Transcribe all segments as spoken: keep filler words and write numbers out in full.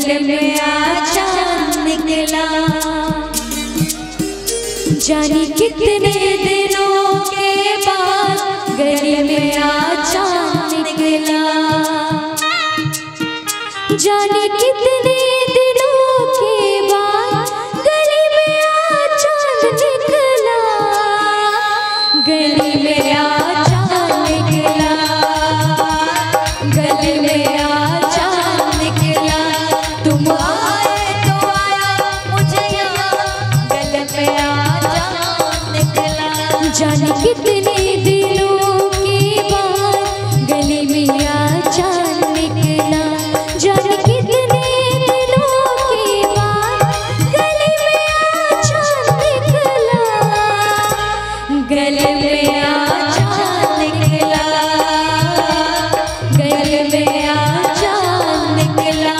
गले में आ चांद निकला। जाने कितने दिनों के बाद गले में आ चांद निकला। जाने कितने दिनों के बाद गले में आ चांद निकला। गले में आ चांद निकला। गले में आ चांद निकला। तुम आए तो आया मुझे यहाँ गले में आ चांद निकला। जाने कितने दिनों के बाद गले में आ चांद निकला। जाने कितने दिनों के बाद गले में आ चांद निकला। गले में आ चांद निकला। गले में आ चांद निकला।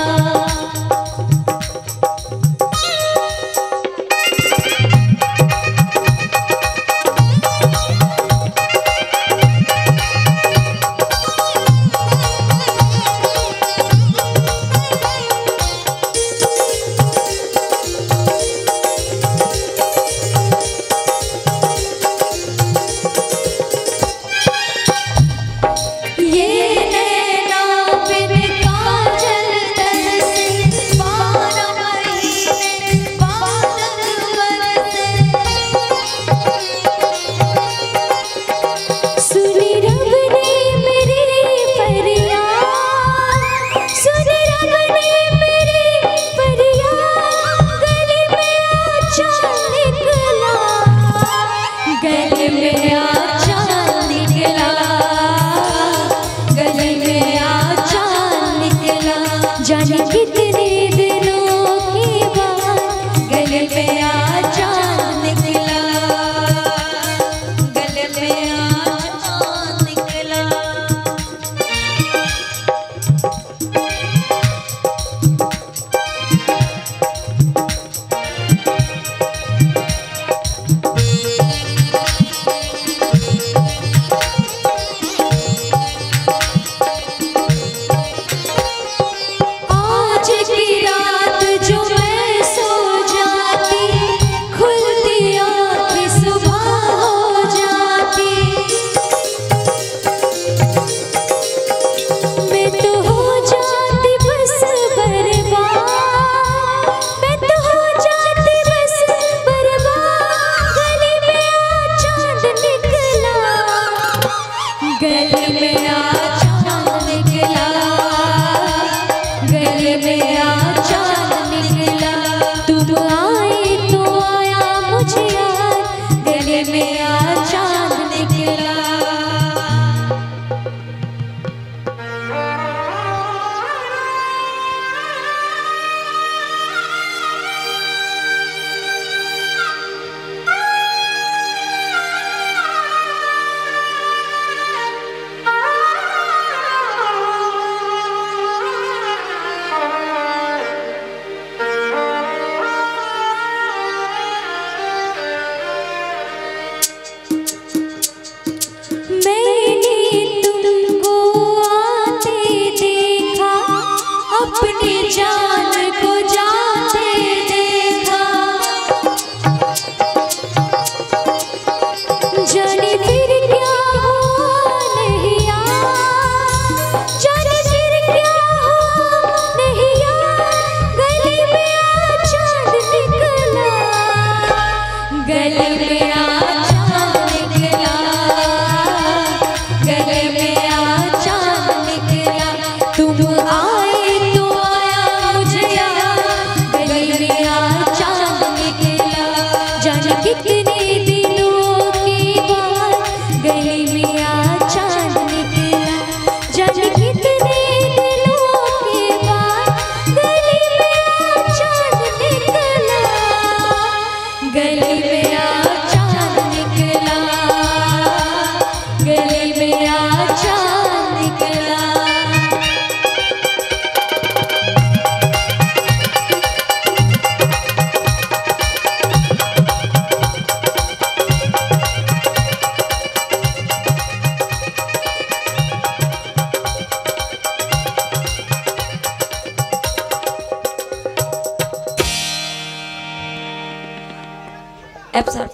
जाने कितने दिनों के बाद गले में आ चांद निकला। गले में आ चांद निकला। गले में आ चांद निकला। गले में आ चांद निकला। तुम आए तो आया मुझे याद गले में आ चांद निकला। अपनी जान को जाते देखा। जाने फिर क्या हुआ नहीं यार। जाने फिर क्या हुआ नहीं यार। गले में आ चांद निकला। गले में आ चांद निकला। गले में आ चांद निकला। तुम आए कितने दिनों के बाद गले में आ चांद निकला। जाने कितने दिनों के बाद गले में आ चांद निकला। गले में आ चांद एप्स